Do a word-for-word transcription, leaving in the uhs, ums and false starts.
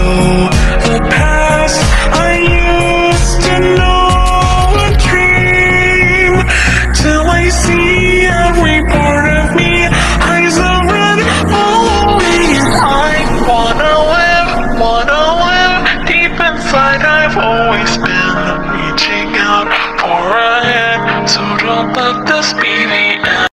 the past I used to know a dream, till I see every part of me, eyes of red following. I wanna live, wanna live, deep inside I've always been reaching out for a hand, so don't let this be the end.